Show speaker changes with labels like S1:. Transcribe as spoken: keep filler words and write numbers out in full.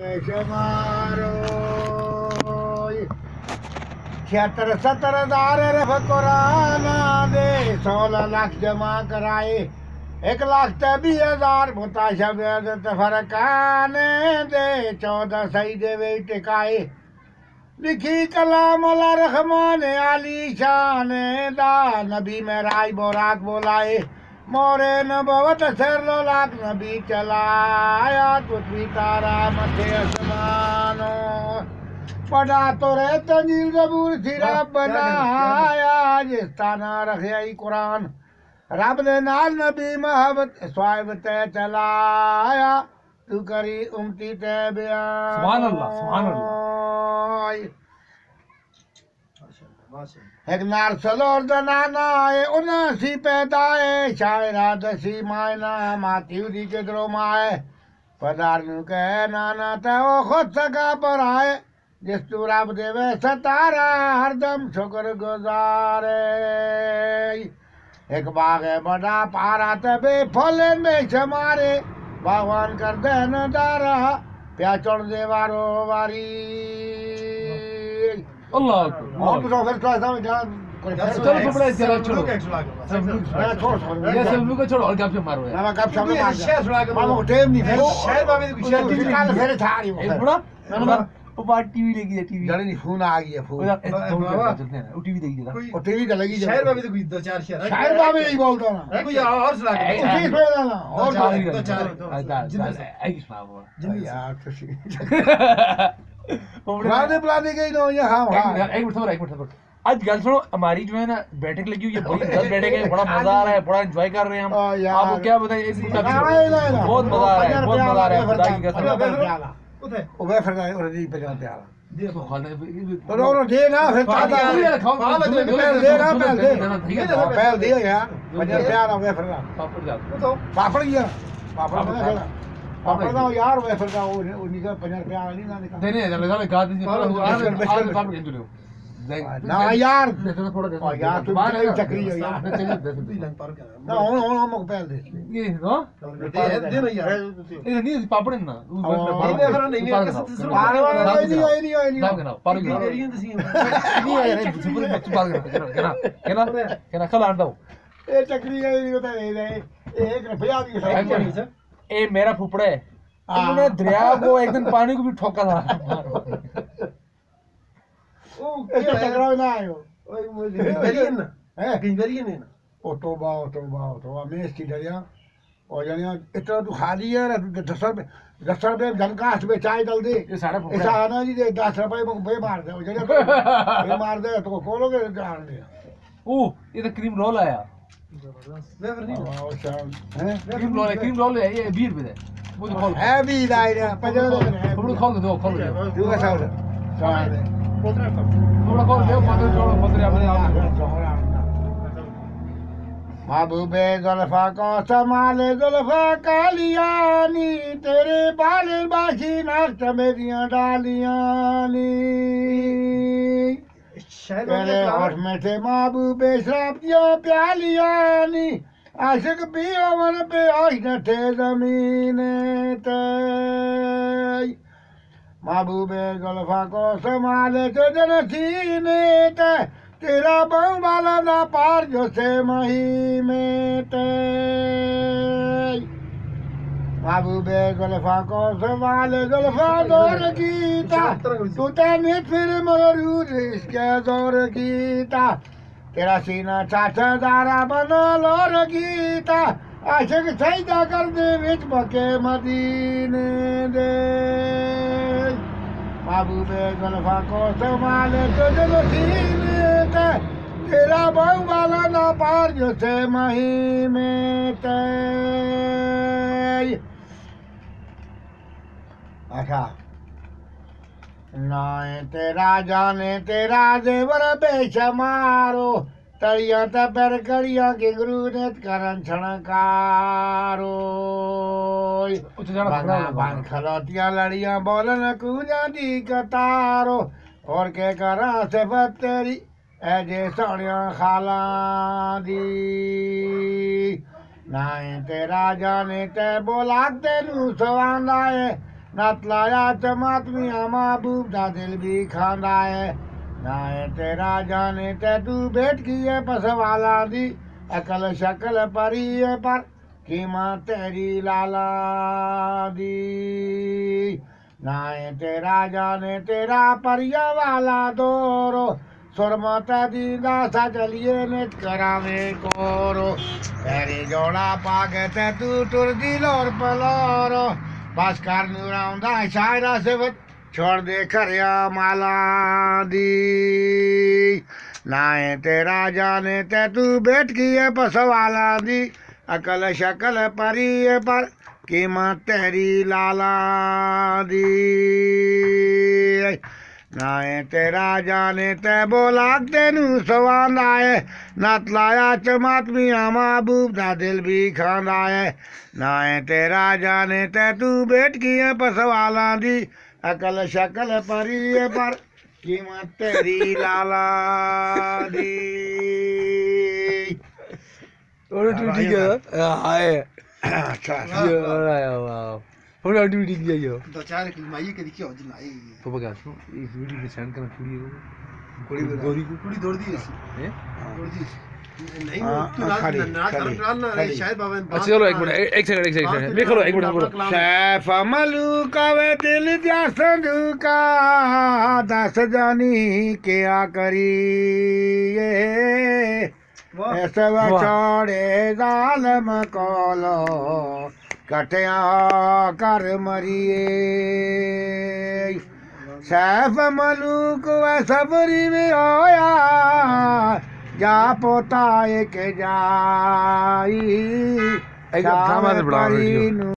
S1: मारो छिहत्तर सत्तर हजार रफ कुराना दे सोलह लाख जमा कराए एक लाख ते बीस हजार मुताशब फरकाने दे चौदह सही दे वे टिकाए लिखी कलाम अला रहमान आली शान दा नबी में राय बोराक बोलाए मोरे नबवत सरलो लाख नबी चलाया पृथ्वी तारा मथे आसमानो पढ़ा तो रे तंजील जबूर सिरा बनाया जिस्ताना रखियाई कुरान रब ने नाल नबी महबत स्वाइब ते चलाया तू करी उम्मती ते बयान
S2: सुभान अल्लाह सुभान अल्लाह।
S1: एक नार सलोर दनाना है उनासी पैदाए शायरा दसी मायना माती उदी के द्रो माए पदार नु कह नाना ते वो खुद सका पर आए जिस तू रब देवे सतारा हरदम शुक्र गुजारे एक बाग है बड़ा पारा तबे फले में छमारे भगवान कर दे न दारा प्या चढ़ दे वारो वारी
S2: अल्लाह
S1: और तो फिर क्लास में जान
S2: चलो कपड़ा चलो छोड़ो
S1: मैं छोड़ छोड़
S2: ये सब लोग को छोड़ो और गप से मारो
S1: ना मैं कब सब मार शेयर सुना के मामा को टाइम नहीं फिर शेयर बाबे को शेयर टीवी काल फिर था रही
S2: एक बड़ा ना वो बात टीवी लेगी है टीवी
S1: जड़ी नहीं फोन आ गई है फोन
S2: चलते हैं वो टीवी देखी जरा
S1: वो टीवी का लगी
S3: शेयर बाबे तो कोई दो चार शेयर
S1: शायर बाबे ही बोलता ना
S3: कोई और सुना के
S1: उसी पे ना और
S3: दो चार
S2: आई सुना वो
S1: यार खुशी पुराने पुराने गई ना ये हाँ हाँ
S2: एक मिनट एक मिनट आज गल सुनो हमारी जो है ना बैठक लगी हुई है बड़ी दस बैठक है बड़ा मजा आ रहा है बड़ा एंजॉय कर रहे हैं हम आपको क्या बताएं इस बहुत मजा आ रहा है बहुत मजा आ रहा है खुदा की कसम
S1: वो वे फिर और दी पे जाते आ
S2: देखो खाने
S1: तो रो दे ना फिर ताजा
S2: खाओ
S1: पहले दे ना पहले दे पहले दे यार पंजर प्यार वे फिर
S2: पापड़ जा
S1: पापड़ गया पापड़ ना पापड़ ना यार वे फिर का वो उनका पंजर प्यार नहीं ना निकाल
S2: नहीं नहीं लगा गा दीजिए आज पापड़ खेल लो
S1: ना यार
S2: थोड़ा
S1: यार तू चक्री हो यार ना on on हम को पहले दे
S2: ये नो
S3: दे दे ना यार
S2: ये नहीं पापड़ ना
S3: ये फिर नहीं है कैसे
S1: पार वाला नहीं है नहीं है नहीं
S2: ना पार गया नहीं है रे सुपर बच्चे पार गया केना केना केना कल आंदा
S1: ये चक्री है नहीं होता नहीं एक रुपया भी है
S2: ए मेरा फुफड़ा है उन्होंने दरिया को एक दिन पानी को भी ठोका था
S1: ओ क्या टकराव ना आयो
S3: ओए मुझे वेरियन
S1: है
S3: किन वेरियन है ना
S1: ओ तौबा ओ तौबा ओ तौबा मैं इसकी डरिया और जानिया इतना तू खाली है दस रुपए दस रुपए जनकाश में चाय डाल दे
S2: ये सारा फुफड़ा
S1: ऐसा आना जी दे दस रुपए को बे मार दे जानिया बे मार दे तो खोलोगे जान दे
S2: ओ ये तो क्रीम रोल आया
S3: वे फिर नहीं
S1: और शाम है
S2: क्रीम रोल है क्रीम रोल है ये बीस रुपए है मुझे खोल
S1: है भी दायरा पजो
S2: फुफड़ा खोल दो खोल दो
S1: तू का साल साल
S2: फुफड़ा खोल दो पत्र छोड़ो पत्र अपने आप
S1: महबूबे जुल्फा को संभाले जुल्फा कालियानी तेरे बाले बाशी नाश्त मेरियां डालियानी तेरे होठ में थे महबूबे शराबियां प्यालियानी आशिक पियो मन पे आश न थे जमीन ते महबूबे जुल्फा को संभाले तो जन सीने ते तेरा बहु वाला ना पार जो से मही में ते महबूबे जुल्फा को संभाले जुल्फा दौर गीता तू तेने फिर मरूद इसके दौर गीता तेरा सीना चाचा दारा बना लोर गीता आशिक सजदा कर दे विच बके मदीने दे महबूबे जुल्फा को संभाले तो जल सीने ते तेरा बहु वाला ना पार जो से मही में ते अच्छा नाए तेरा जाने तेरा देवर बेशमारो तड़िया त पैर कड़िया के गुरु ने करन छणकारो बन खलोतिया लड़िया बोलन कूजा दी कतारो और के करा से तेरी ऐजे सोनिया खाला दी नाए तेरा जाने ते बोला तेनू सवांदा है नत लाया चमातमिया महबूब दा दिल भी खांदा है ना है तेरा जाने ते तू बेट की है पसवाला दी अकल शकल परी है पर कीमत तेरी लाला दी ना है तेरा जाने तेरा परिया वाला दोरो सुरमत दीदा सा चलिए नित करावे कोरो तेरी जोड़ा पागे ते तू टुर दिलोर पलोरो बस कर नूराउंदा शायरा सिवत छोड़ दे खरिया माला दी ना है तेरा जाने ते तू बेट की है पसवाला दी अकल शकल परी है पर कीमत तेरी लाला दी ना है तेरा जाने ते बोला तेनू सवांदा है नत लाया चमातमिया महबूब दा दिल भी खांदा है ना है तेरा जाने ते तू बेट की है पसवाला दी अकल शकल परी है पर कीमत तेरी लाला दी
S2: और ठीक है हाय
S1: अच्छा
S2: ये वाह और ठीक है ये
S3: तो चार की माई के दिखी हो जनाई
S2: तो बगा सुनो इस वीडियो में सेंड करना पूरी
S3: गोली
S2: गोरी को
S3: पूरी दौड़ दी है
S2: हैं
S3: दौड़ दी नहीं
S1: हाँ,
S3: तू
S1: हाँ,
S3: रात
S1: खड़ी,
S3: ना
S1: खड़ी,
S3: कर ना
S1: खड़ी।
S3: शायद बाबा
S2: अच्छा चलो एक मिनट एक सेकंड एक सेकंड मैं करो एक मिनट
S1: सैफ मलूका वे दिल जा संदूका दस जानी क्या करी ऐसे छोड़े जालम कोलो कटिया कर मरिए सैफ मलूक व सबरी में आया जा पोता एक जाई
S2: एकदम ड्रामा से बढ़ा रही हो।